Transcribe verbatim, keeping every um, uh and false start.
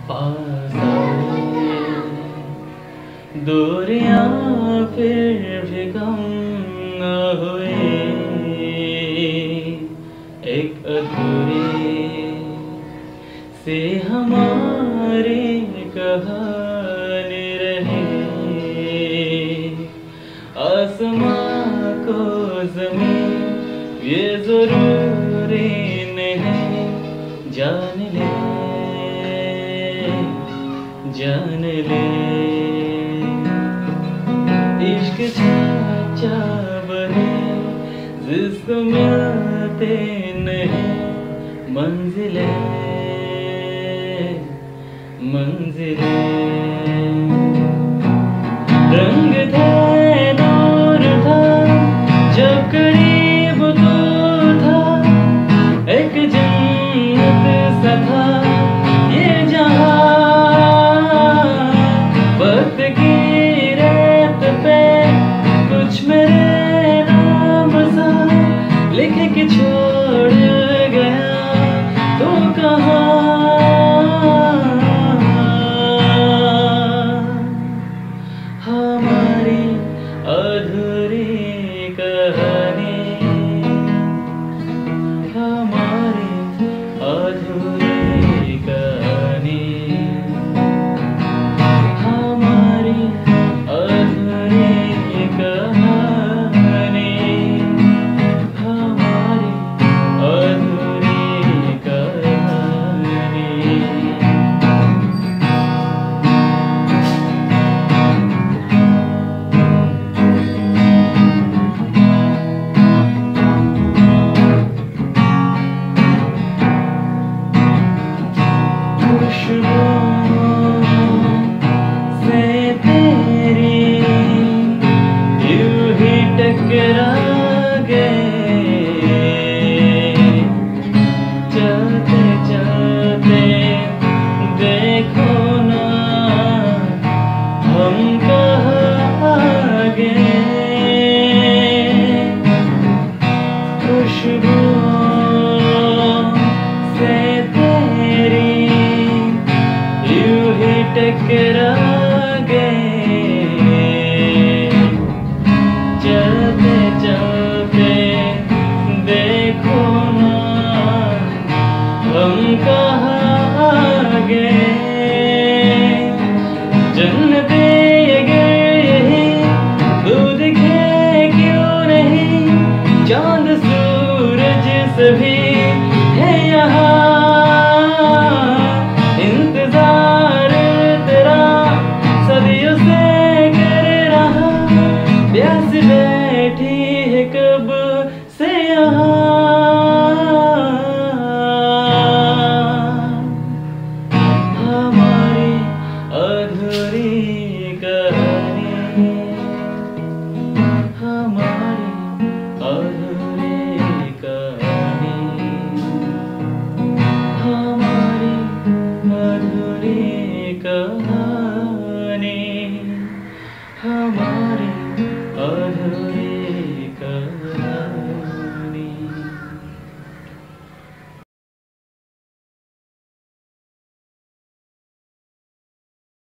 पास आए, दूरियां फिर भी कम न हुई, एक अधूरी सी हमारी कहानी रही। आसमां को ज़मीन ये ज़रूरी नहीं, जान ले जान ले। इश्क चाचा बने जिसको मिलते नहीं, मंजिले मंजिले। रंग थे नूर था जब करीब तू था, एक जन्नत सा था ये जहां। वक्त की रेत पे कुछ मेरे नाम सा लिख के छोड़ गया तो कहाँ। हमारी अधूरी कहानी, हमारी अधूरी कहानी, हमारी अधूरी कहानी, हमारी अधूरी कहानी। से तेरी यूं ही टकरा गए, चलते चलते देखो ना हम कहाँ आ गए। खुशबू से तेरी यूं ही टकरा गए, चलते चलते देखो ना हम कहाँ आ गए। जन्नते अगर यही तू दिखे क्यों नहीं, चांद सूरज सभी है यहाँ। इंतजार तेरा सदियों से कर रहा, प्यास बैठी है कब से यहाँ। हमारी अधूरी कहानी, हमारी अधूरी कहानी, हमारी अधूरी कहानी, हमारी